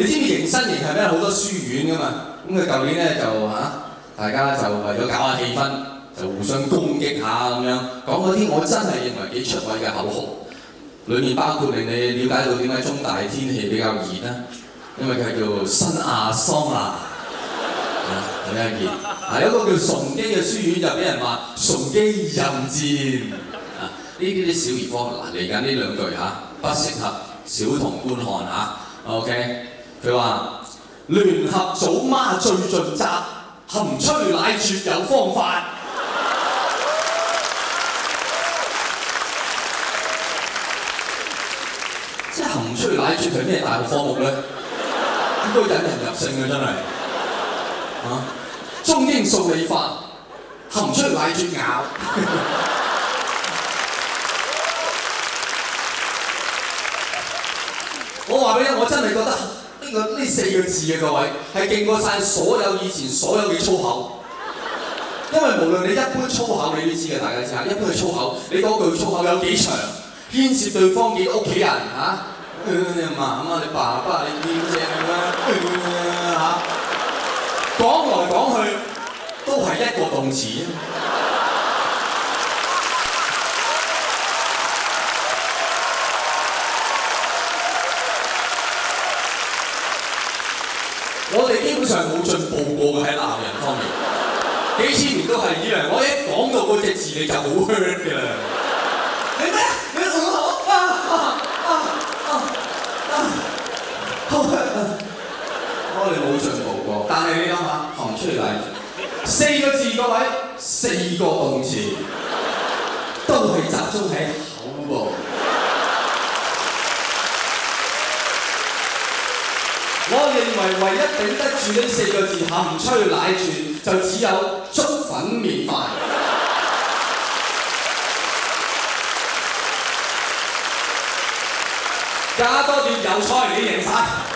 你知唔知迎新營係咩？好多書院噶嘛。咁佢舊年咧就大家就為咗搞下氣氛，就互相攻擊下咁樣，講嗰啲我真係認為幾出位嘅口號。裡面包括令你了解到點解中大天氣比較熱啦，因為佢係叫新亞桑拿，比較熱。有一個叫崇基嘅書院就俾人話崇基淫賤。呢啲小兒科嚟緊呢兩句不適合小童觀看OK， 佢話聯合祖媽最盡責，含吹奶絕有方法。即係含吹奶絕係咩大學科目咧？應該引人入勝嘅真係。中英數理化，含吹奶絕咬。我話俾你聽，我真係覺得呢4個字嘅各位係勁過晒所有以前所有嘅粗口，因為無論你一般粗口你都知嘅，大家知一般嘅粗口，你嗰句粗口有幾長，牽涉對方幾屋企人你媽媽、你爸爸、你表姐咁樣講來講去都係一個動詞。我哋基本上冇進步過嘅喺鬧人方面，幾千年都係呢樣。我一講到嗰隻字你就好 hurt 㗎啦。你咩？你好 hurt 我哋冇進步過，但係你諗下，行出嚟4個字各位，4個動詞，都係集中喺口部。我認為唯一頂得住呢4個字含吹奶絕，就只有粥粉麵飯。加多碟油菜，你贏晒。